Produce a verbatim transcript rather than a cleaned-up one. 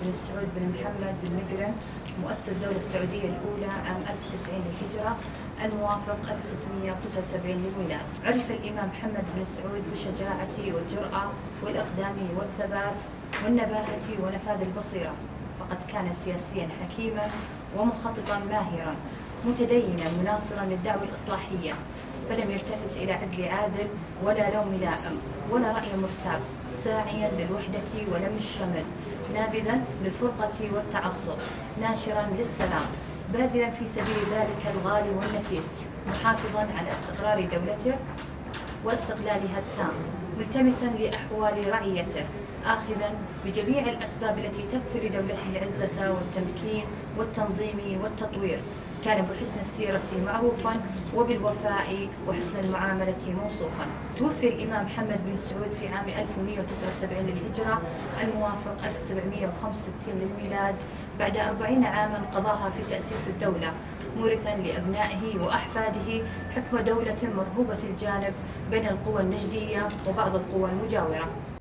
بن سعود بن محمد بن مقرن مؤسس الدولة السعودية الأولى عام ألف وتسعين للهجرة الموافق ألف وستمئة وتسعة وسبعين للميلاد. عرف الإمام محمد بن سعود بشجاعته والجرأة والإقدام والثبات والنباهة ونفاذ البصيرة، فقد كان سياسيا حكيما ومخططا ماهرا متدينا مناصرا للدعوة الإصلاحية، فلم يلتفت إلى عدل عادل ولا لوم لائم ولا رأي مرتاب، ساعيا للوحدة ولم الشمل، نابذا للفرقة والتعصب، ناشرا للسلام، باذلا في سبيل ذلك الغالي والنفيس، محافظا على استقرار دولته واستقلالها التام، ملتمسا لأحوال رعيته، آخذا بجميع الأسباب التي تكفي لدولته العزة والتمكين والتنظيم والتطوير. كان بحسن السيرة معروفا وبالوفاء وحسن المعاملة موصوفا. توفي الإمام محمد بن سعود في عام ألف ومئة وتسعة وسبعين للهجرة الموافق ألف وسبعمئة وخمسة وستين للميلاد بعد أربعين عاما قضاها في تأسيس الدولة، مورثا لأبنائه وأحفاده حكم دولة مرهوبة الجانب بين القوى النجدية وبعض القوى المجاورة.